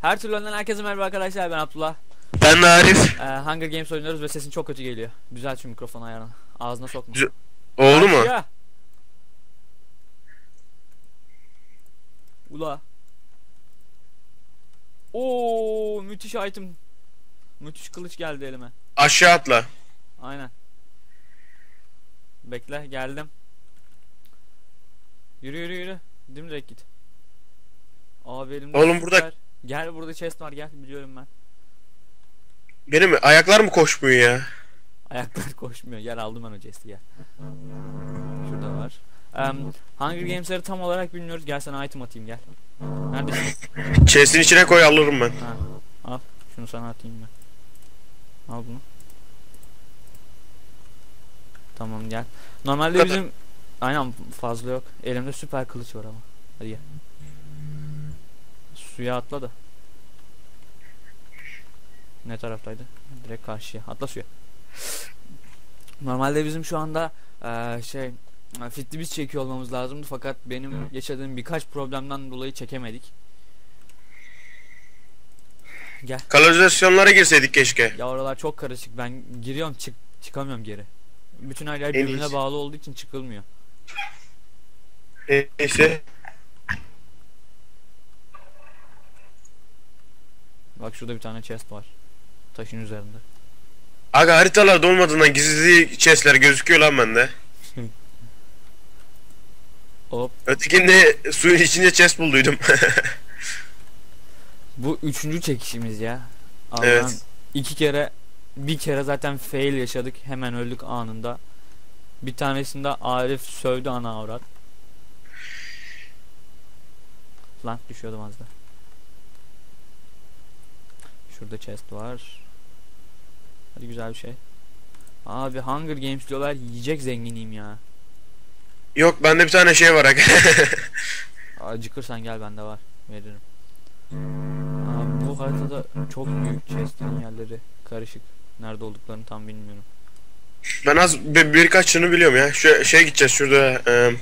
Her türlü önden herkese merhaba arkadaşlar, ben Abdullah. Ben de Arif. Hunger Games oynuyoruz ve sesin çok kötü geliyor. Düzelt şu mikrofon ayarını. Ağzına sokma. Oldu mu? Karşıya. Ula. Oo, müthiş item. Müthiş kılıç geldi elime. Aşağı atla. Aynen. Bekle, geldim. Yürü yürü yürü. Dimdirek git. Abi elimde Oğlum süper. burada- Gel, burada chest var, gel, biliyorum ben. Benim ayaklar mı koşmuyor ya? Ayaklar koşmuyor. Gel, aldım ben o chest'i, gel. Şurada var. Hunger Games'leri tam olarak bilmiyoruz. Gel sana item atayım, gel. Neredesin? Chest'in içine koy, alırım ben. Ha, al. Şunu sana atayım ben. Al bunu. Tamam, gel. Normalde Kadar. bizim... Aynen, fazla yok. Elimde süper kılıç var ama. Hadi gel. Suya atla da. Ne taraftaydı? Direkt karşıya. Atla suya. Normalde bizim şu anda fitli biz çekiyor olmamız lazımdı, fakat benim yaşadığım birkaç problemden dolayı çekemedik. Gel. Kanalizasyonlara girseydik keşke. Ya oralar çok karışık. Ben giriyorum, çıkamıyorum geri. Bütün her yer En birbirine iyisi. bağlı olduğu için çıkılmıyor. Neyse. Bak, şurada bir tane chest var. Taşın üzerinde. Aga, haritalarda olmadığından gizli chest'ler gözüküyor lan bende. Hop. Ötekinde suyun içinde chest bulduydum. Bu üçüncü çekişimiz ya. Evet. Allah'ın bir kere zaten fail yaşadık. Hemen öldük anında. Bir tanesinde Arif sövdü ana avrat. Lan düşüyordum az da. Şurada chest var. Hadi, güzel bir şey. Abi Hunger Games diyorlar, yiyecek zenginiyim ya. Yok, bende bir tane şey var aga. Acıkırsan gel, bende var, veririm. Abi bu haritada çok büyük chest'in yerleri karışık. Nerede olduklarını tam bilmiyorum. Ben birkaçını biliyorum ya. Şu şeye gideceğiz şurada.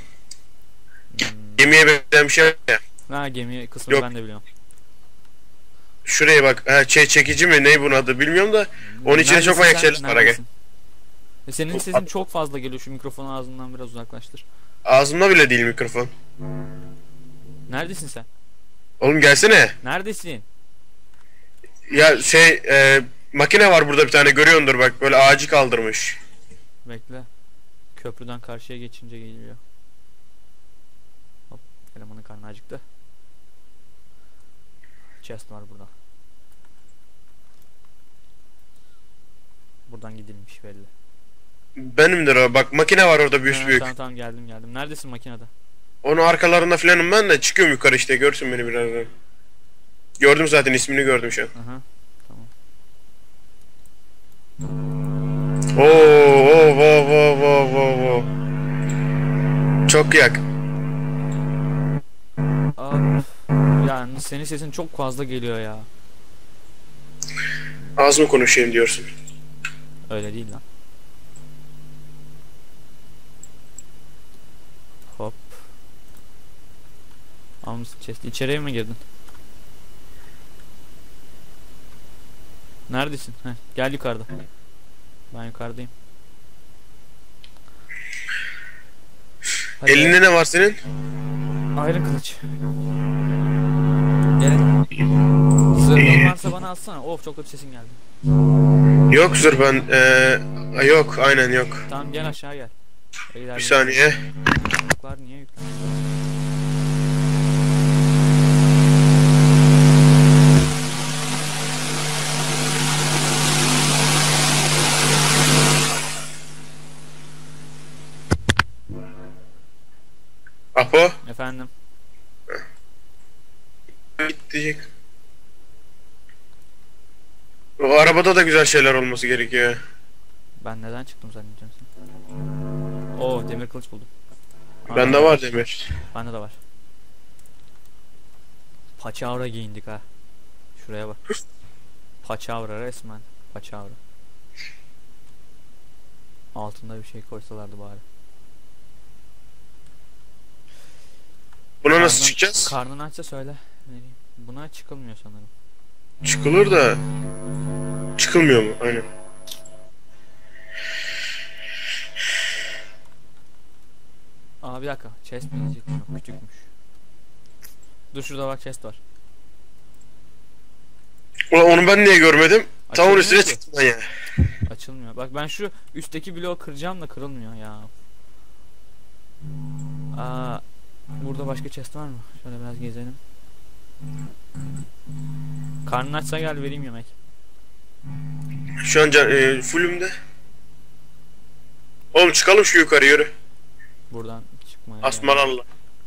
Gemiye benzeyen bir şey var ya. Ha, gemi kısmını Yok. ben de biliyorum. Şuraya bak. Çekici mi? Ne bunun adı bilmiyorum da. Onun içinde Neredesin çok manyak sen? şeyler var aga. Neredesin? Senin sesin çok fazla geliyor, şu mikrofonu ağzından biraz uzaklaştır. Ağzımda bile değil mikrofon. Neredesin sen? Oğlum gelsene. Neredesin? Ya makine var burada bir tane, görüyordur bak, böyle ağacı kaldırmış. Bekle. Köprüden karşıya geçince geliyor. Hop, elemanın karnı acıktı. Chest var burada. Buradan gidilmiş belli. Benimdir o, bak makine var orada büyük Ha, büyük. tamam tamam, geldim. Neredesin makinede? Onun arkalarında filanım ben de, çıkıyorum yukarı işte, görsün beni birazdan. Gördüm zaten, ismini gördüm şu an. Aha. Tamam. Oo. Çok yak. Abi, yani senin sesin çok fazla geliyor ya. Az mı konuşayım diyorsun? Öyle değil lan. Hop. Almışsın chest'i. İçeriye mi girdin? Neredesin? Heh, gel yukarıda. Ben yukarıdayım. Hadi. Elinde ne var senin? Ayrı kılıç. Gel. Zırhın varsa bana atsana. Of, çok kötü sesin geldi. Yok zırh ben. Yok, aynen yok. Tamam, gel aşağı gel. Bir saniye. Var, niye yüklü? Apo. Efendim. Gidecek. O arabada da güzel şeyler olması gerekiyor. Ben neden çıktım zannediyorsun sen? Oo, demir kılıç buldum. Bende var demir. Bende de var. Paçavra giyindik ha. Şuraya bak. Paçavra resmen. Paçavra. Altında bir şey koysalardı bari. Buna nasıl çıkacağız? Karnın açsa söyle. Vereyim. Buna çıkılmıyor sanırım. Çıkılır da çıkılmıyor mu? Aynen. Aa bir dakika. Chest mi diyecektim? Yok, küçükmüş. Dur şurada bak, chest var. Ulan onu ben niye görmedim? Tam onun Açılmıyor üstüne ki. çıktım ben ya. Açılmıyor. Bak ben şu üstteki bloğu kıracağım da kırılmıyor ya. Aa, burada başka chest var mı? Şöyle biraz gezelim. Karnın açsa gel vereyim yemek. Şu an fullümde. Oğlum çıkalım şu yukarı yürü. Buradan çıkmaya. Asmalarla.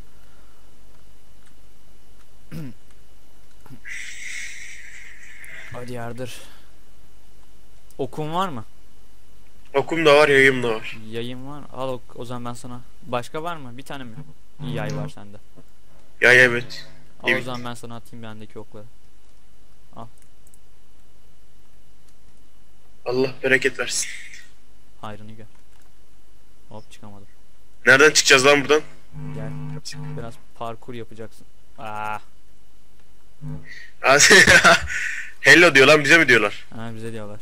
Hadi yardır. Okun var mı? Okum da var, yayım da var. Yayın var mı? Al o zaman ben sana. Başka var mı? Bir tane mi? Yay var sende. Ya evet. Al o Evet. zaman ben sana atayım bendeki okları. Allah bereket versin. Hayrını gör. Hop çıkamadım. Nereden çıkacağız lan buradan? Gel. Biraz parkur yapacaksın. Aa, Hello diyor lan, bize mi diyorlar? ha, bize diyorlar.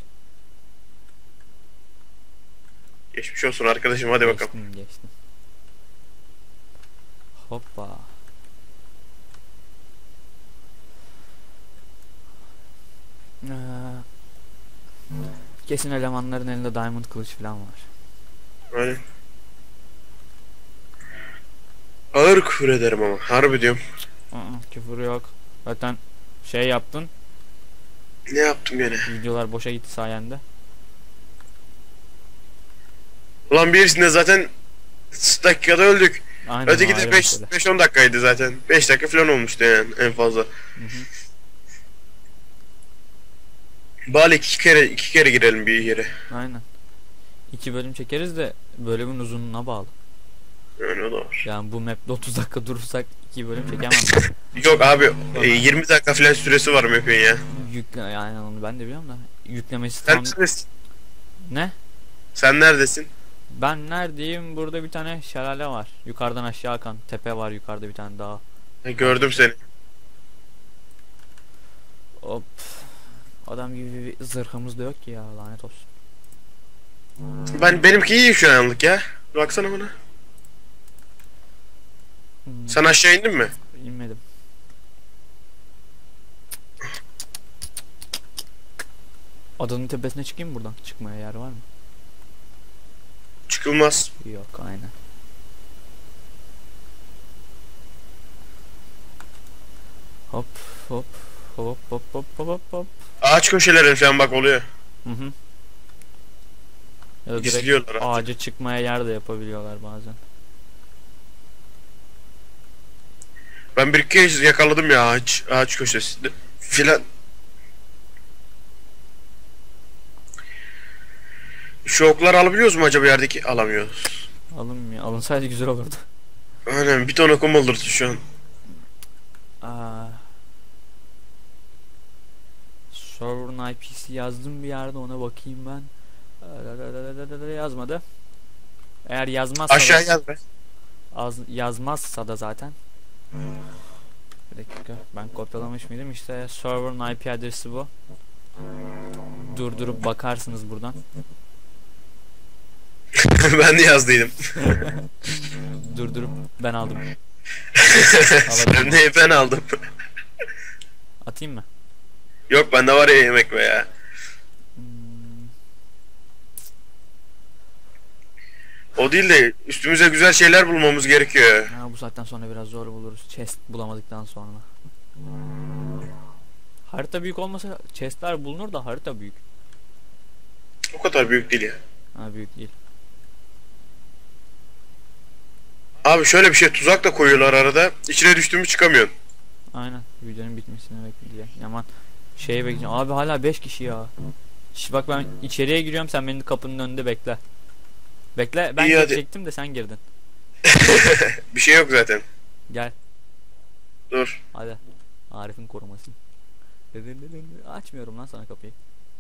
Geçmiş olsun arkadaşım, hadi bakalım. Geçtim. Hoppa. Ee, kesin elemanların elinde diamond kılıç falan var. Aynen. Ağır küfür ederim ama harbi diyorum. Küfür yok. Zaten şey yaptın. Ne yaptım gene? Videolar boşa gitti sayende. Ulan birisinde zaten dakikada öldük. Aynen, Öteki o ayrı de mesele. 5-10 dakikaydı zaten. 5 dakika falan olmuştu yani en fazla. Hı hı. Bari iki kere girelim bir yere. Aynen. 2 bölüm çekeriz de bölümün uzunluğuna bağlı. Yani o da var. Yani bu map'te 30 dakika durursak 2 bölüm çekemem. Yok abi 20 dakika falan süresi var map'in ya. Yükle yani, onu ben de biliyorum da yüklemesi Sen tam neredesin? ne? Sen neredesin? Ben neredeyim? Burada bir tane şelale var. Yukarıdan aşağı akan tepe var, yukarıda bir tane dağ. Gördüm seni. Hop. Adam gibi bir zırhımız da yok ki ya, lanet olsun. Benimki iyi şu anlık ya. Baksana bana. Sen aşağı indin mi? İnmedim. Adanın tepesine çıkayım mı buradan? Çıkmaya yer var mı? Çıkılmaz. Yok, aynen. Hop hop hop hop hop hop hop hop. Ağaç köşeleri falan bak oluyor. Hı hı. Ya da direkt İzliyorlar artık. ağaca çıkmaya yer de yapabiliyorlar bazen. Ben bir kez yakaladım ya ağaç köşesinde filan. Şu okları alabiliyoruz mu acaba yerdeki? Alamıyoruz. Alınmıyor. Alınsaydı güzel olurdu. Aynen bir ton okum olurdu şu an. Aa. Server'ın IP'si yazdım bir yerde, ona bakayım ben. Yazmadı. Eğer yazmazsa Aşağı da, gel be. yazmazsa da zaten. Bir dakika, ben kopyalamış mıydım? İşte server'ın IP adresi bu. Durdurup bakarsınız buradan. Ben de yazdıydım. Durdurup ben aldım. Sen de ben aldım. Atayım mı? Yok bende var ya yemek be ya. O değil de üstümüze güzel şeyler bulmamız gerekiyor. Ha, bu saatten sonra biraz zor buluruz. Chest bulamadıktan sonra. Harita büyük olmasa chestler bulunur da harita büyük. O kadar büyük değil ya. Ha, büyük değil. Abi şöyle bir şey, tuzak da koyuyorlar arada. İçine düştüğümü çıkamıyorsun. Aynen. Videonun bitmesini bekleyeceğim. Yaman şeye bekleyeceğim. Abi hala 5 kişi ya. Bak ben içeriye giriyorum, sen beni kapının önünde bekle. Bekle, ben İyi, hadi. girecektim de sen girdin. Bir şey yok zaten. Gel Dur. hadi. Arif'in koruması. Açmıyorum lan sana kapıyı.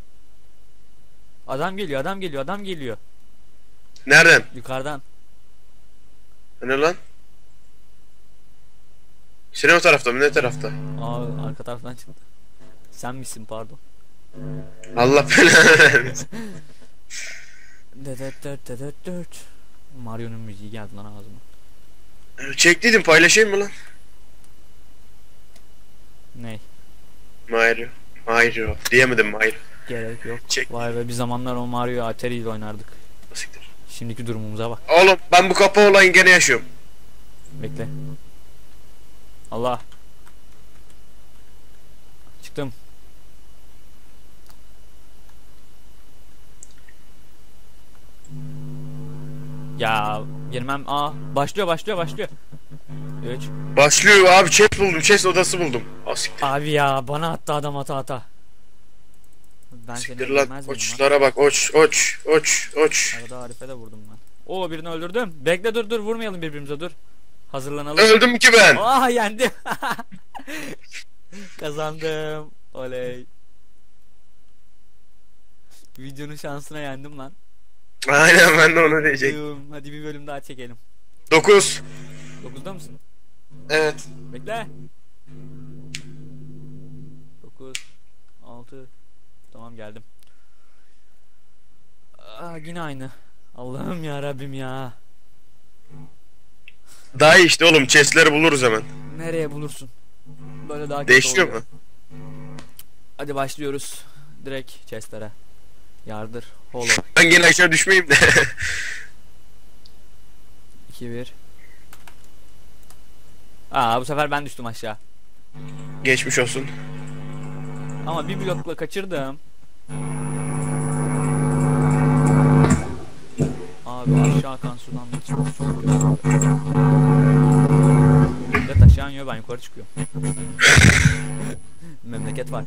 Adam geliyor, adam geliyor, adam geliyor. Nereden? Yukarıdan. Ne lan? Senin o tarafta mı? Ne tarafta? Aa, arka taraftan çıktı. Sen misin pardon. Allah belanı vermesin. Dört. Mario'nun müziği geldi lan ağzıma. Çektiydim, paylaşayım mı lan? Ney? Mario. Mario. Diyemedim Mario. Gerek yok. Çek. Vay be, bir zamanlar o Mario'yu Atari ile oynardık. Siktir. Şimdiki durumumuza bak. Oğlum ben bu kapağı olayın gene yaşıyorum. Bekle. Allah. Çıktım. Ya girmem. Başlıyor. 3. Başlıyor abi, chest buldum, chest odası buldum. Siktir. Abi ya, bana attı adam ata. Ben seni Siktir lan, öldürmez miyim lan? oçlara bak, oç. Arada Arif'e de vurdum ben. Oo, birini öldürdüm. Bekle, dur vurmayalım birbirimize, dur. Hazırlanalım. Öldüm ki ben. Aa, yendim. Kazandım. Oley. Videonun şansına yendim lan. Aynen, ben de onu diyecektim. Hadi bir bölüm daha çekelim. 9. 9'da mısın? Evet. Bekle. 9 6. Tamam, geldim. Aa, yine aynı. Allah'ım ya Rabbim ya. Daha iyi işte oğlum, chestleri buluruz hemen. Nereye bulursun? Böyle daha kötü Değişiyor oluyor. mu? Hadi başlıyoruz. Direkt chestlere. Yardır. Holo. Ben gene aşağı düşmeyeyim de. 2-1. Aa, bu sefer ben düştüm aşağı. Geçmiş olsun. Ama bir blokla kaçırdım. Abi aşağı akan sudan da içmek çok kötü. Millet aşağı iniyor, ben yukarı çıkıyorum. Memleket fark.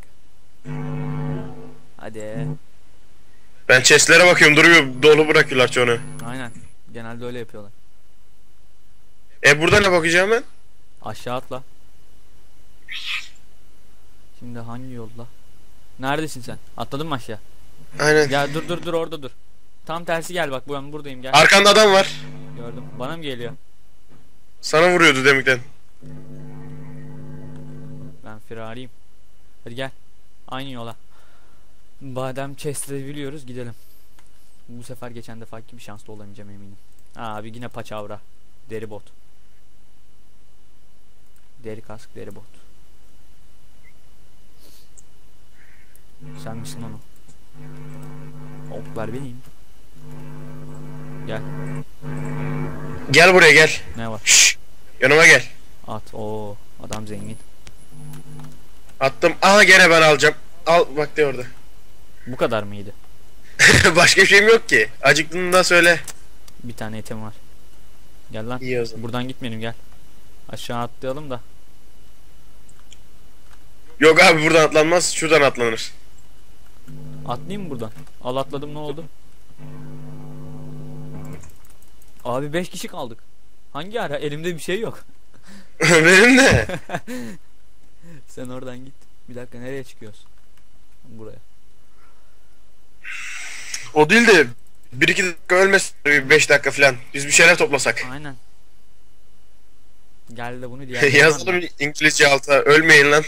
Hadi. Ben chestlere bakıyorum, duruyor, dolu bırakıyorlar çoğunu. Aynen. Genelde öyle yapıyorlar. Burada ne bakacağım ben? Aşağı atla. Şimdi hangi yolda? Neredesin sen? Atladın mı aşağı? Aynen. Ya dur orada dur. Tam tersi gel bak, ben buradayım, gel. Arkanda adam var. Gördüm. Bana mı geliyor? Sana vuruyordu demikten. Ben firariyim. Hadi gel. Aynı yola. Badem chest'leri biliyoruz, gidelim. Bu sefer geçen defaki gibi şanslı olamayacağım eminim. Abi yine paçavra. Deri bot. Deri kask, deri bot. Sen misin onu? Oklar benim. Gel. Gel buraya, gel. Ne var? Şşş. Yanıma gel. At. Oo, adam zengin. Attım. Aha, gene ben alacağım. Al bak, de orada. Bu kadar mıydı? Başka bir şeyim yok ki. Acıktığında söyle. Bir tane etim var. Gel lan. İyi o zaman. Buradan gitmeyelim, gel. Aşağı atlayalım da. Yok abi, buradan atlanmaz, şuradan atlanır. Atlayayım mı buradan? Al, atladım, ne oldu? Abi 5 kişi kaldık. Hangi ara? Elimde bir şey yok. Benim de. Sen oradan git. Bir dakika, nereye çıkıyoruz? Buraya. O değil de 1-2 dakika ölmesin, 5 dakika falan. Biz bir şeyler toplasak. Aynen. Gel de bunu diğer Yazalım İngilizce alta. Ölmeyin lan.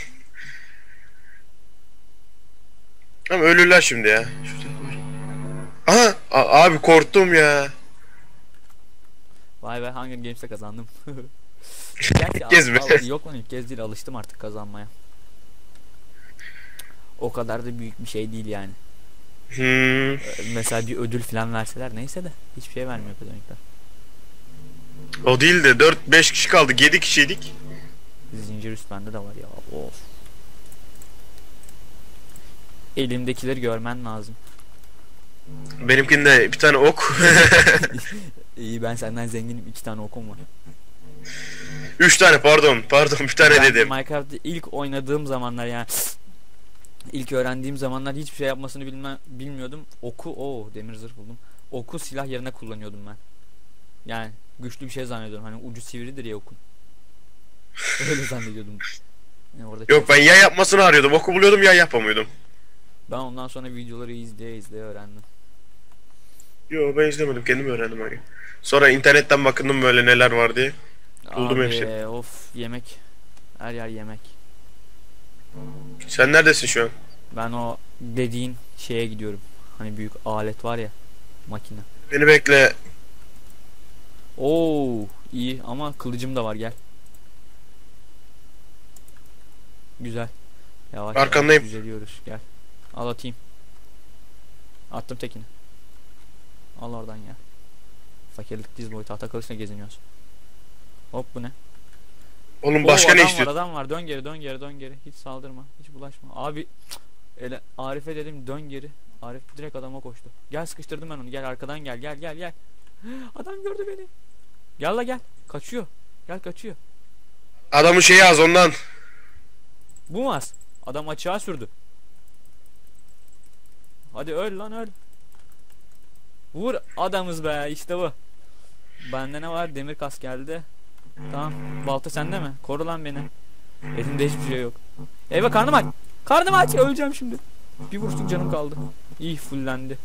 Ama ölürler şimdi ya. Aha, abi korktum ya. Vay be, Hunger Games'te kazandım. Gerçi İlk kez mi? yok lan, ilk kez değil, alıştım artık kazanmaya. O kadar da büyük bir şey değil yani. Mesela bir ödül falan verseler neyse de hiçbir şey vermiyor pezevenkler. O değil de 4-5 kişi kaldık, 7 kişiydik. Zincir üst bende de var ya, of. Elimdekileri görmen lazım. Benimkinde bir tane ok. İyi, ben senden zenginim, 2 tane okum var. 3 tane, pardon bir tane Ben dedim. Minecraft'ı ilk oynadığım zamanlar, yani ilk öğrendiğim zamanlar hiçbir şey yapmasını bilmiyordum. Oku, demir zırh buldum. Oku silah yerine kullanıyordum ben. Yani güçlü bir şey zannediyordum. Hani ucu sivridir ya okun. Öyle zannediyordum. Yani orada Yok, ben ya yapmasını arıyordum, oku buluyordum, ya yapamıyordum. ben ondan sonra videoları izleye öğrendim. Yo, ben izlemedim, kendim öğrendim hani. Sonra internetten bakındım böyle neler var diye. Buldum Abi, hepsini. of, yemek. Her yer yemek. Sen neredesin şu an? Ben o dediğin şeye gidiyorum. Hani büyük alet var ya. Makine. Beni bekle. Oo iyi ama kılıcım da var, gel. Güzel. Yavaş Arkandayım. yavaş düzeliyoruz, gel. Al atayım. Attım tekini. Al oradan ya. Fakirlik diz boyu tahta kılıçla geziniyoruz. Hop, bu ne? Oğlum Oo, başka ne adam var, istiyorsun? adam var. Dön geri, dön geri, dön geri. Hiç saldırma, hiç bulaşma. Abi ele Arif'e dedim dön geri. Arif direkt adama koştu. Gel, sıkıştırdım ben onu. Gel arkadan gel, gel gel gel. Adam gördü beni. Gel la gel. Kaçıyor. Gel, kaçıyor. Adamın şeyi az ondan. Bu mu az? Adam açığa sürdü. Hadi öl lan, öl. Vur, adamız be, işte bu. Bende ne var? Demir kas geldi. Tamam. Balta sende mi? Koru lan beni. Elimde hiçbir şey yok. Eyvah, karnım aç. Karnım aç. Öleceğim şimdi. Bir vuruşluk canım kaldı. İyi, fullendi.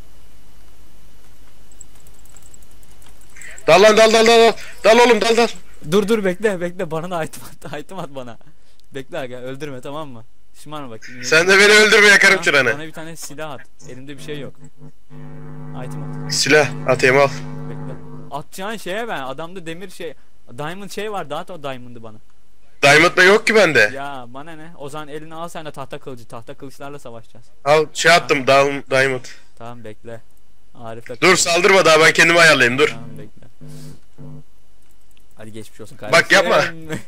Dal lan, dal dal dal. Dal oğlum, dal dal. Dur bekle bekle, bana da item at, item at bana. Bekle aga, öldürme, tamam mı? Şımarma bak. Sen de beni öldürme, yakarım Bana çıranı. bir tane silah at. Elimde bir şey yok. Item at. Silah atayım, al. Bekle. Atacağın şeye ben. Adamda demir şey. Diamond şey var. Dağıt o diamond'ı bana. Diamond da yok ki bende. Ya bana ne? O zaman eline al, sen de tahta kılıcı. Tahta kılıçlarla savaşacağız. Al şey attım, Diamond. Tamam bekle. Arif'le Dur, saldırma daha, ben kendimi ayarlayayım, dur. Tamam bekle. Hadi geçmiş olsun kardeşim. Bak yapma.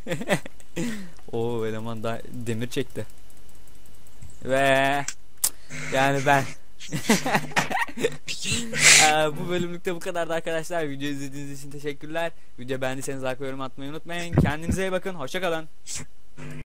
Oo, eleman da demir çekti. Ve yani ben bu bölümlükte bu kadardı arkadaşlar. Video izlediğiniz için teşekkürler. Video beğendiyseniz like ve yorum atmayı unutmayın. Kendinize iyi bakın. Hoşça kalın.